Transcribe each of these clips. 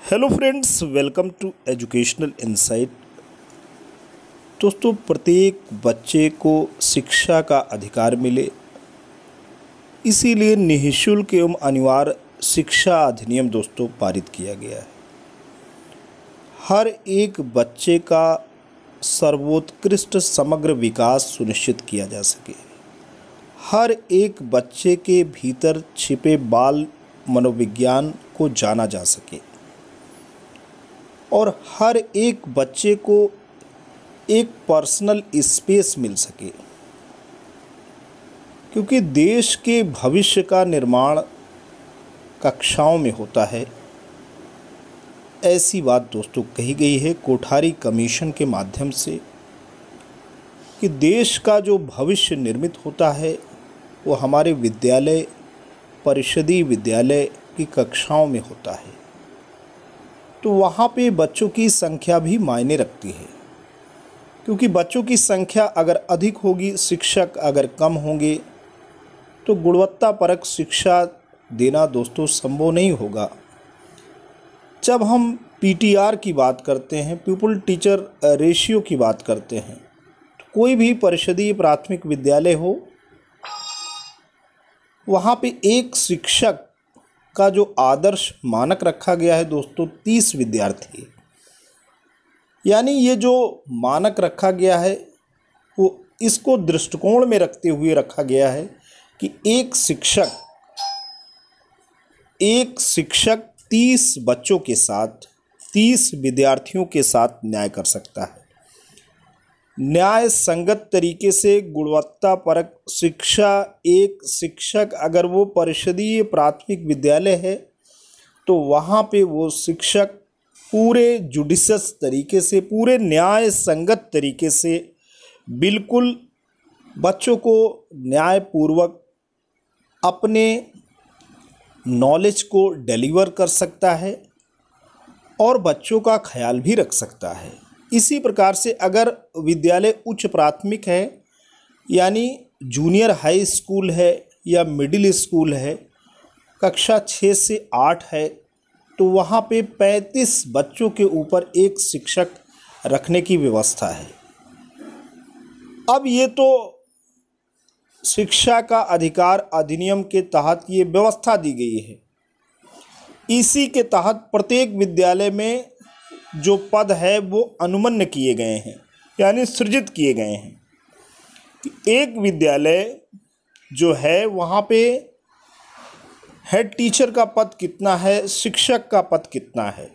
Hello friends, welcome to educational insight. दोस्तों, प्रत्येक बच्चे को शिक्षा का अधिकार मिले, इसीलिए निःशुल्क एवं अनिवार्य शिक्षा अधिनियम दोस्तों पारित किया गया है। हर एक बच्चे का सर्वोत्कृष्ट समग्र विकास सुनिश्चित किया जा सके, हर एक बच्चे के भीतर छिपे बाल मनोविज्ञान को जाना जा सके और हर एक बच्चे को एक पर्सनल स्पेस मिल सके, क्योंकि देश के भविष्य का निर्माण कक्षाओं में होता है। ऐसी बात दोस्तों कही गई है कोठारी कमीशन के माध्यम से कि देश का जो भविष्य निर्मित होता है वो हमारे विद्यालय, परिषदीय विद्यालय की कक्षाओं में होता है। तो वहाँ पे बच्चों की संख्या भी मायने रखती है, क्योंकि बच्चों की संख्या अगर अधिक होगी, शिक्षक अगर कम होंगे, तो गुणवत्तापरक शिक्षा देना दोस्तों संभव नहीं होगा। जब हम पीटीआर की बात करते हैं, पीपल टीचर रेशियो की बात करते हैं, तो कोई भी परिषदीय प्राथमिक विद्यालय हो, वहाँ पे एक शिक्षक का जो आदर्श मानक रखा गया है दोस्तों 30 विद्यार्थी। यानी ये जो मानक रखा गया है वो इसको दृष्टिकोण में रखते हुए रखा गया है कि एक शिक्षक 30 बच्चों के साथ, 30 विद्यार्थियों के साथ न्याय कर सकता है। न्याय संगत तरीके से गुणवत्तापरक शिक्षा, एक शिक्षक अगर वो परिषदीय प्राथमिक विद्यालय है तो वहाँ पे वो शिक्षक पूरे जुडिशस तरीके से, पूरे न्याय संगत तरीके से बिल्कुल बच्चों को न्यायपूर्वक अपने नॉलेज को डिलीवर कर सकता है और बच्चों का ख्याल भी रख सकता है। इसी प्रकार से अगर विद्यालय उच्च प्राथमिक है, यानी जूनियर हाई स्कूल है या मिडिल स्कूल है, कक्षा 6 से 8 है, तो वहाँ पे 35 बच्चों के ऊपर एक शिक्षक रखने की व्यवस्था है। अब ये तो शिक्षा का अधिकार अधिनियम के तहत ये व्यवस्था दी गई है। इसी के तहत प्रत्येक विद्यालय में जो पद है वो अनुमन्य किए गए हैं, यानी सृजित किए गए हैं। एक विद्यालय जो है वहाँ पे हेड टीचर का पद कितना है, शिक्षक का पद कितना है,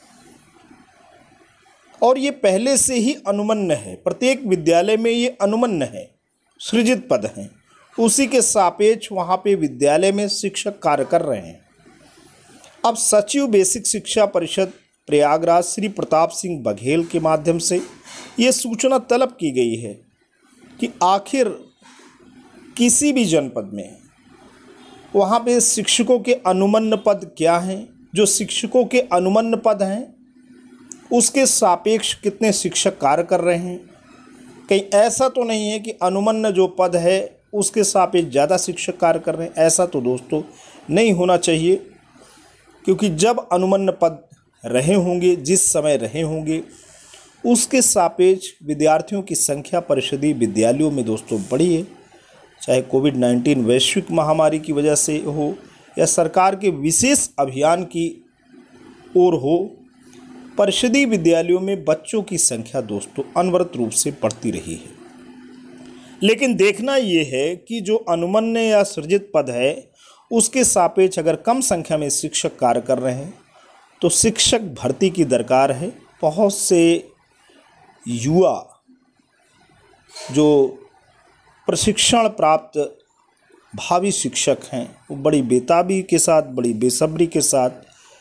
और ये पहले से ही अनुमन्य है। प्रत्येक विद्यालय में ये अनुमन्य है, सृजित पद हैं। उसी के सापेक्ष वहाँ पे विद्यालय में शिक्षक कार्य कर रहे हैं। अब सचिव बेसिक शिक्षा परिषद प्रयागराज श्री प्रताप सिंह बघेल के माध्यम से ये सूचना तलब की गई है कि आखिर किसी भी जनपद में वहाँ पे शिक्षकों के अनुमन्य पद क्या हैं, जो शिक्षकों के अनुमन्य पद हैं उसके सापेक्ष कितने शिक्षक कार्य कर रहे हैं। कहीं ऐसा तो नहीं है कि अनुमन्य जो पद है उसके सापेक्ष ज़्यादा शिक्षक कार्य कर रहे हैं। ऐसा तो दोस्तों नहीं होना चाहिए, क्योंकि जब अनुमन्य पद रहे होंगे, जिस समय रहे होंगे, उसके सापेक्ष विद्यार्थियों की संख्या परिषदीय विद्यालयों में दोस्तों बढ़ी है। चाहे कोविड-19 वैश्विक महामारी की वजह से हो या सरकार के विशेष अभियान की ओर हो, परिषदीय विद्यालयों में बच्चों की संख्या दोस्तों अनवरत रूप से बढ़ती रही है। लेकिन देखना ये है कि जो अनुमन्य या सृजित पद है उसके सापेक्ष अगर कम संख्या में शिक्षक कार्य कर रहे हैं तो शिक्षक भर्ती की दरकार है। बहुत से युवा जो प्रशिक्षण प्राप्त भावी शिक्षक हैं वो बड़ी बेताबी के साथ, बड़ी बेसब्री के साथ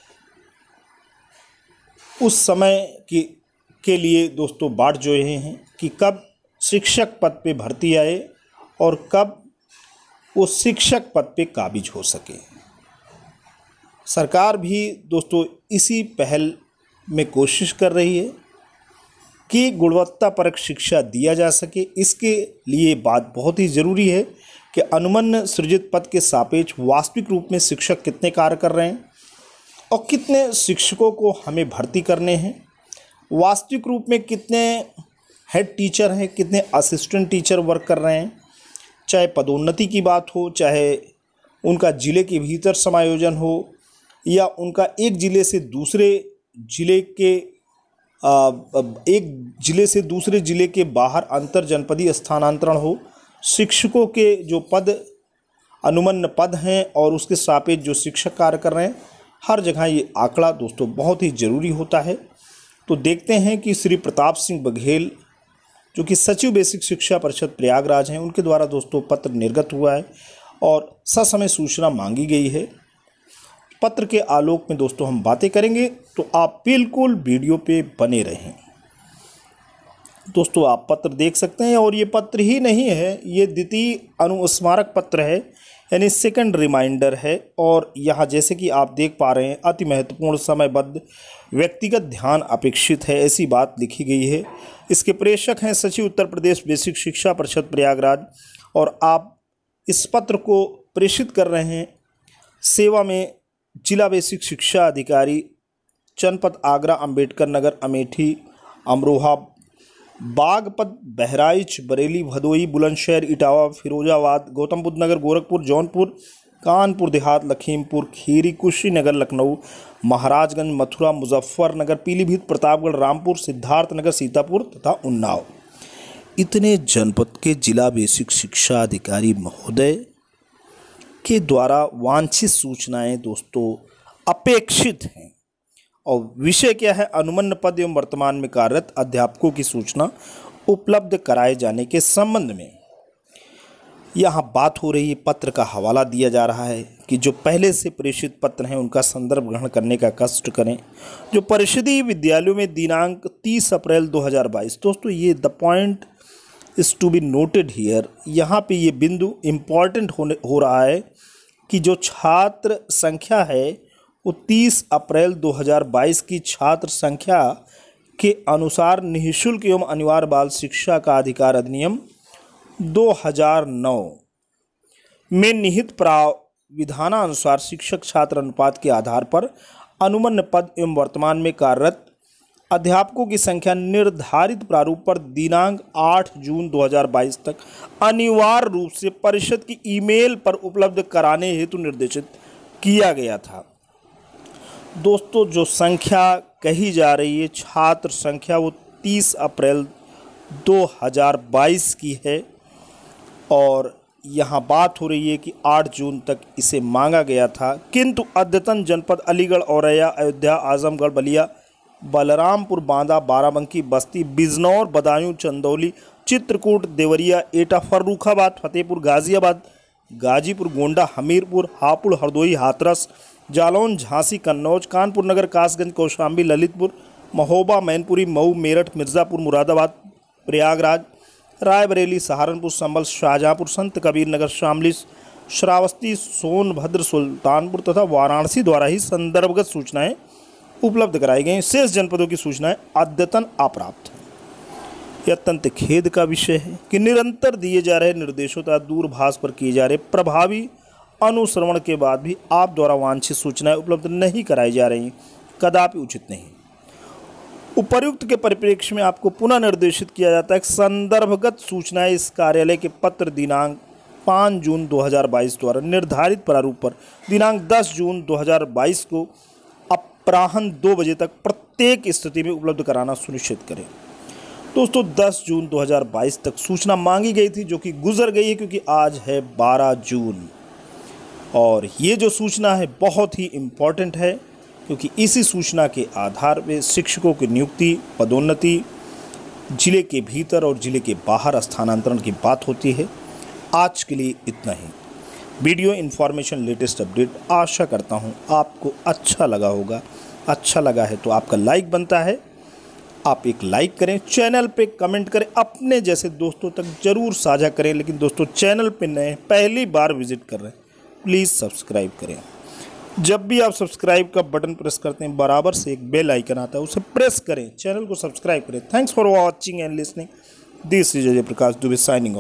उस समय के लिए दोस्तों बाट जोहे हैं कि कब शिक्षक पद पे भर्ती आए और कब वो शिक्षक पद पे काबिज हो सके। सरकार भी दोस्तों इसी पहल में कोशिश कर रही है कि गुणवत्तापरक शिक्षा दिया जा सके। इसके लिए बात बहुत ही ज़रूरी है कि अनुमन्य सृजित पद के सापेक्ष वास्तविक रूप में शिक्षक कितने कार्य कर रहे हैं और कितने शिक्षकों को हमें भर्ती करने हैं, वास्तविक रूप में कितने हेड टीचर हैं, कितने असिस्टेंट टीचर वर्क कर रहे हैं, चाहे पदोन्नति की बात हो, चाहे उनका ज़िले के भीतर समायोजन हो या उनका एक ज़िले से दूसरे ज़िले के दूसरे ज़िले के बाहर अंतर जनपदीय स्थानांतरण हो। शिक्षकों के जो पद अनुमन्य पद हैं और उसके सापेक्ष जो शिक्षक कार्य कर रहे हैं, हर जगह ये आंकड़ा दोस्तों बहुत ही ज़रूरी होता है। तो देखते हैं कि श्री प्रताप सिंह बघेल जो कि सचिव बेसिक शिक्षा परिषद प्रयागराज हैं, उनके द्वारा दोस्तों पत्र निर्गत हुआ है और ससमय सूचना मांगी गई है। पत्र के आलोक में दोस्तों हम बातें करेंगे, तो आप बिल्कुल वीडियो पे बने रहें। दोस्तों आप पत्र देख सकते हैं और ये पत्र ही नहीं है, ये द्वितीय अनुस्मारक पत्र है, यानी सेकंड रिमाइंडर है। और यहाँ जैसे कि आप देख पा रहे हैं, अति महत्वपूर्ण समयबद्ध व्यक्तिगत ध्यान अपेक्षित है, ऐसी बात लिखी गई है। इसके प्रेषक हैं सचिव उत्तर प्रदेश बेसिक शिक्षा परिषद प्रयागराज, और आप इस पत्र को प्रेषित कर रहे हैं सेवा में जिला बेसिक शिक्षा अधिकारी, जनपद आगरा, अंबेडकर नगर, अमेठी, अमरोहा, बागपत, बहराइच, बरेली, भदोई, बुलंदशहर, इटावा, फिरोजाबाद, गौतम बुद्ध नगर, गोरखपुर, जौनपुर, कानपुर देहात, लखीमपुर खीरी, कुशीनगर, लखनऊ, महाराजगंज, मथुरा, मुजफ्फरनगर, पीलीभीत, प्रतापगढ़, रामपुर, सिद्धार्थनगर, सीतापुर तथा उन्नाव। इतने जनपद के जिला बेसिक शिक्षा अधिकारी महोदय के द्वारा वांछित सूचनाएं दोस्तों अपेक्षित हैं। और विषय क्या है? अनुमन्य पद एवं वर्तमान में कार्यरत अध्यापकों की सूचना उपलब्ध कराए जाने के संबंध में यहाँ बात हो रही है। पत्र का हवाला दिया जा रहा है कि जो पहले से प्रेषित पत्र हैं उनका संदर्भ ग्रहण करने का कष्ट करें। जो परिषदीय विद्यालयों में दिनांक 30 अप्रैल 2022, दोस्तों ये the point is to be noted here, यहाँ पे ये बिंदु इम्पॉर्टेंट हो रहा है कि जो छात्र संख्या है वो 30 अप्रैल 2022 की छात्र संख्या के अनुसार निःशुल्क एवं अनिवार्य बाल शिक्षा का अधिकार अधिनियम 2009 में निहित प्राविधानानुसार शिक्षक छात्र अनुपात के आधार पर अनुमन्य पद एवं वर्तमान में कार्यरत अध्यापकों की संख्या निर्धारित प्रारूप पर दिनांक 8 जून 2022 तक अनिवार्य रूप से परिषद की ईमेल पर उपलब्ध कराने हेतु निर्देशित किया गया था। दोस्तों जो संख्या कही जा रही है छात्र संख्या, वो 30 अप्रैल 2022 की है और यहाँ बात हो रही है कि 8 जून तक इसे मांगा गया था, किंतु अद्यतन जनपद अलीगढ़, औरैया, अयोध्या, आजमगढ़, बलिया, बलरामपुर, बांदा, बाराबंकी, बस्ती, बिजनौर, बदायूं, चंदौली, चित्रकूट, देवरिया, एटा, फर्रुखाबाद, फतेहपुर, गाजियाबाद, गाजीपुर, गोंडा, हमीरपुर, हापुड़, हरदोई, हाथरस, जालौन, झांसी, कन्नौज, कानपुर नगर, कासगंज, कौशाम्बी, ललितपुर, महोबा, मैनपुरी, मऊ, मेरठ, मिर्ज़ापुर, मुरादाबाद, प्रयागराज, रायबरेली, सहारनपुर, संभल, शाहजहाँपुर, संत कबीर नगर, शामली, श्रावस्ती, सोनभद्र, सुल्तानपुर तथा वाराणसी द्वारा ही संदर्भगत सूचनाएं उपलब्ध कराई गई। शेष जनपदों की सूचनाएं अद्यतन अप्राप्त हैं। यह अत्यंत खेद का विषय है कि निरंतर दिए जा रहे निर्देशों तथा दूरभाष पर किए जा रहे प्रभावी अनुश्रवण के बाद भी आप द्वारा वांछित सूचनाएं उपलब्ध नहीं कराई जा रही, कदापि उचित नहीं। उपर्युक्त के परिप्रेक्ष्य में आपको पुनः निर्देशित किया जाता है कि संदर्भगत सूचनाएं इस कार्यालय के पत्र दिनांक 5 जून 2022 द्वारा निर्धारित प्रारूप पर दिनांक 10 जून 2022 को अपराह्न 2 बजे तक प्रत्येक स्थिति में उपलब्ध कराना सुनिश्चित करें। दोस्तों 10 जून 2022 तक सूचना मांगी गई थी, जो कि गुजर गई है क्योंकि आज है 12 जून। और ये जो सूचना है बहुत ही इम्पॉर्टेंट है, क्योंकि इसी सूचना के आधार पर शिक्षकों की नियुक्ति, पदोन्नति, जिले के भीतर और जिले के बाहर स्थानांतरण की बात होती है। आज के लिए इतना ही। वीडियो इन्फॉर्मेशन लेटेस्ट अपडेट आशा करता हूँ आपको अच्छा लगा होगा। अच्छा लगा है तो आपका लाइक बनता है, आप एक लाइक करें, चैनल पे कमेंट करें, अपने जैसे दोस्तों तक ज़रूर साझा करें। लेकिन दोस्तों चैनल पे नए पहली बार विजिट कर रहे हैं, प्लीज़ सब्सक्राइब करें। जब भी आप सब्सक्राइब का बटन प्रेस करते हैं बराबर से एक बेल आइकन आता है, उसे प्रेस करें, चैनल को सब्सक्राइब करें। Thanks for watching and listening. This is Ajay Prakash Dubey signing of.